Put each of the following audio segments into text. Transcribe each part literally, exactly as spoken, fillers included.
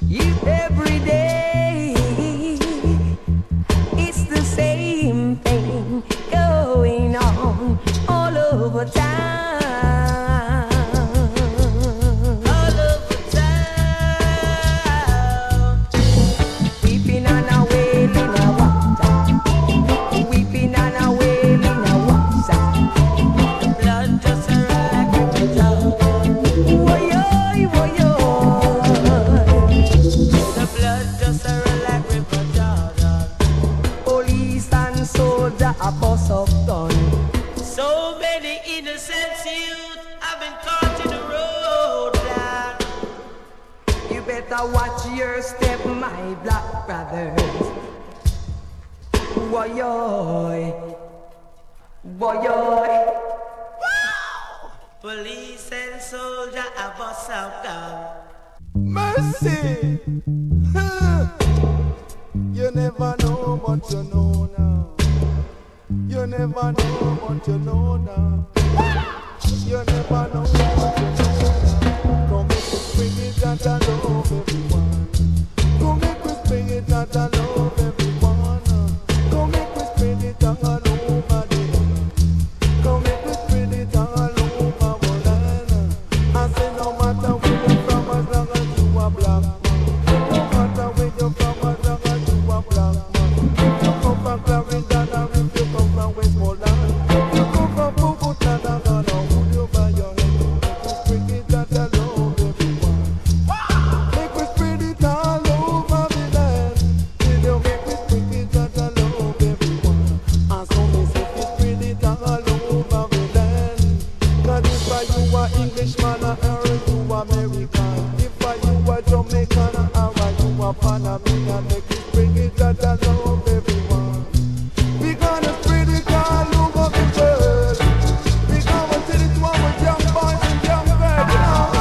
You every day, it's the same thing going on all over town. All over town. Weeping and a wailing a water. Weeping and a wailing a water. Blood just a like a dog. Woyo, woyo. The blood just a like river Jordan. Police and soldier a bus up gun. So many innocent youth have been caught in the road. Lad. You better watch your step, my black brothers. Woyo, woyo. Police and soldier a bus up gun. Mercy! Huh. You never know what you know now. You never know what you know now. You never know what you know now. Come make us bring it and I love everyone. Come make us bring it and I love everyone. Come make us bring it and I love everyone. Come make us bring it and I love our land. I say no matter where you're from, as long as you are black man. No matter where you're from, as long as you are black man. You come from Clarendon or if you come from Westmoreland. You come from Bogota, I'm gonna hold you by your hand. Make us bring it and I love everyone. Make us bring it all over the land. Till you make us bring it and I love everyone. And so me say we bring it all over the land. Cause if I you a Englishman or you American, if I you a Jamaican or you a Panamanian, make us bring it and I love everyone. We gonna spread it all over the world. We gonna tell it to our young boys and young girls.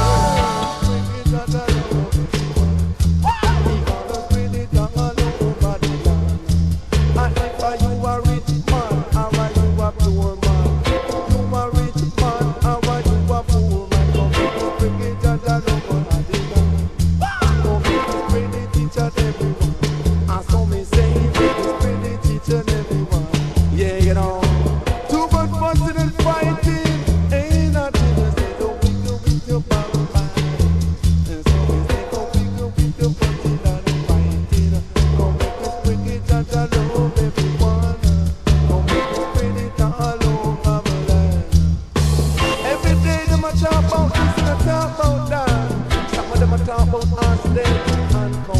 Bring it and I love everyone. We gonna spread it all over the land. And if I you a rich man or you a poor man, you a rich man or you a poor man, come make us bring it and I love the land. Come make us bring it each and everyone. And so me say, make us bring it each and everyone. Yeah, you know. Too much fussing and fighting ain't nothing to say. Don't wiggle with your power mind. And so me say, don't wiggle with your fussing and fighting. Come make us bring it and I love everyone. Come make us bring it all over my land. Every day them a talk about this and a talk about that. Some of them a talk about us, them and come.